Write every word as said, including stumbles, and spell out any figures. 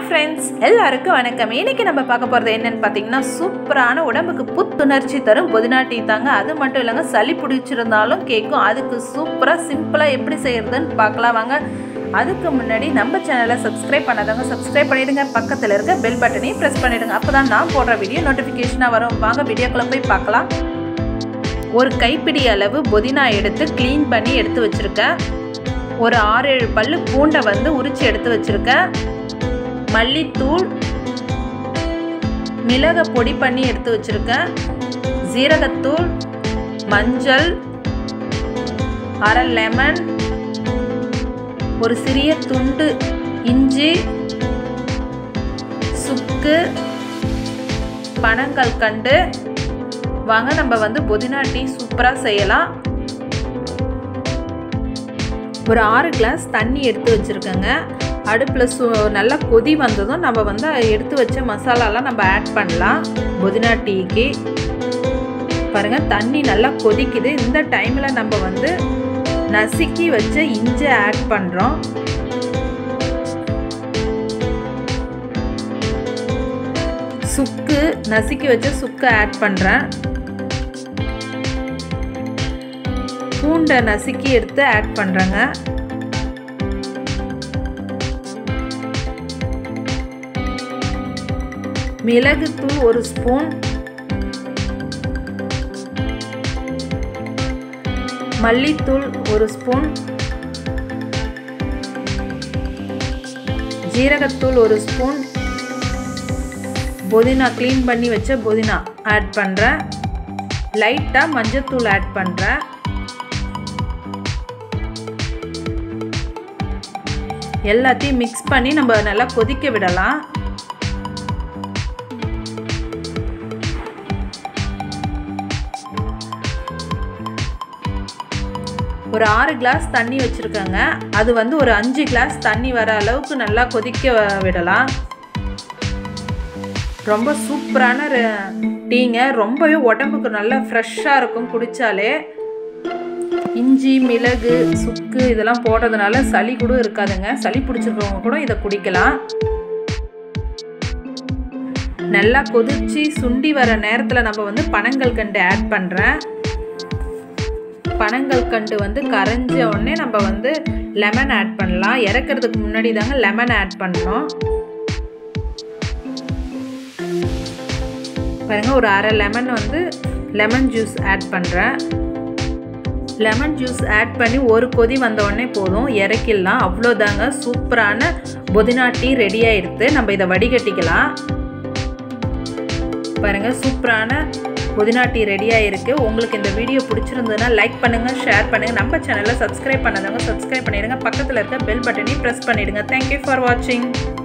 friends, எல்லாருக்கும் வணக்கம். இன்னைக்கு நம்ம பார்க்க போறது என்னன்னு பாத்தீங்கன்னா சூப்பரான உடம்புக்கு புத்துணர்ச்சி தரும் புதினா டீ தாங்க. அது மட்டும் இல்லங்க சளி பிடிச்சிருந்தாலும் கேக்கும். அதுக்கு சூப்பரா சிம்பிளா எப்படி செய்யறதுன்னு பார்க்கலாம் வாங்க. அதுக்கு முன்னாடி நம்ம சேனலை சப்ஸ்கிரைப் பண்ணாதவங்க சப்ஸ்கிரைப் பண்ணிடுங்க. பக்கத்துல இருக்க பெல் பட்டனையும் பிரஸ் பண்ணிடுங்க. அப்பதான் நான் போடுற வீடியோ நோட்டிபிகேஷனா வரும். வாங்க வீடியோக்குள்ள போய் பார்க்கலாம். ஒரு கைப்பிடி அளவு புதினா எடுத்து க்ளீன் பண்ணி எடுத்து வச்சிருக்கேன். ஒரு ஆறு ஏழு பல்லு பூண்டை வந்து உரிச்சு எடுத்து வச்சிருக்கேன். மல்லித்தூள், மிளகை பொடி பண்ணி எடுத்து வச்சிருக்கேன். ஜீரகத்தூள், மஞ்சள், அரை லெமன், ஒரு சிறிய துண்டு இஞ்சி, சுக்கு, பனங்கல்கண்டு. வாங்க நம்ம வந்து புதினா டீ சூப்பராக செய்யலாம். ஒரு ஆறு கிளாஸ் தண்ணி எடுத்து வச்சுருக்கேங்க. அடுப்பில் சு நல்லா கொதி வந்ததும் நம்ம வந்து எடுத்து வச்ச மசாலாலாம் நம்ம ஆட் பண்ணலாம். புதினா டீக்கு பாருங்கள் தண்ணி நல்லா கொதிக்குது. இந்த டைமில் நம்ம வந்து நசுக்கி வச்ச இஞ்சி ஆட் பண்ணுறோம். சுக்கு, நசுக்கி வச்ச சுக்கு ஆட் பண்ணுறேன். பூண்டை நசுக்கி எடுத்து ஆட் பண்ணுறேங்க. மிளகுத்தூள் ஒரு ஸ்பூன், மல்லித்தூள் ஒரு ஸ்பூன், ஜீரகத்தூள் ஒரு ஸ்பூன், புதினா க்ளீன் பண்ணி வச்ச புதினா ஆட் பண்ணுறேன். லைட்டாக மஞ்சத்தூள் ஆட் பண்ணுறேன். எல்லாத்தையும் மிக்ஸ் பண்ணி நம்ம நல்லா கொதிக்க விடலாம். ஒரு ஆறு கிளாஸ் தண்ணி வச்சுருக்கேங்க. அது வந்து ஒரு அஞ்சு கிளாஸ் தண்ணி வர அளவுக்கு நல்லா கொதிக்க விடலாம். ரொம்ப சூப்பரான டீங்க. ரொம்பவே உடம்புக்கு நல்லா ஃப்ரெஷ்ஷாக இருக்கும் குடித்தாலே. இஞ்சி, மிளகு, சுக்கு இதெல்லாம் போடுறதுனால சளி கூட இருக்காதுங்க. சளி பிடிச்சிருக்கவங்க கூட இதை குடிக்கலாம். நல்லா கொதிச்சு சுண்டி வர நேரத்தில் நம்ம வந்து பனங்கல்கண்டு ஆட் பண்ணுறேன். பனங்கல்கண்டு வந்து கரைஞ்ச உடனே நம்ம வந்து லெமன் ஆட் பண்ணலாம். இறக்கிறதுக்கு முன்னாடி தாங்க லெமன் ஆட் பண்ணணும். பாருங்க ஒரு அரை லெமன் வந்து லெமன் ஜூஸ் ஆட் பண்ணுறேன். லெமன் ஜூஸ் ஆட் பண்ணி ஒரு கொதி வந்த உடனே போதும், இறக்கிடலாம். அவ்வளோதாங்க, சூப்பரான புதினா டீ ரெடி ஆகிடுது. நம்ம இதை வடிகட்டிக்கலாம். பாருங்கள் சூப்பரான புதினா டீ ரெடியாக இருக்குது. உங்களுக்கு இந்த வீடியோ பிடிச்சிருந்ததுன்னா லைக் பண்ணுங்கள், ஷேர் பண்ணுங்கள். நம்ம சேனலை சப்ஸ்கிரைப் பண்ணாதவங்க சப்ஸ்கிரைப் பண்ணிடுங்க. பக்கத்தில் இருக்க பெல் பட்டனையும் ப்ரெஸ் பண்ணிவிடுங்க. தேங்க்யூ ஃபார் வாட்சிங்.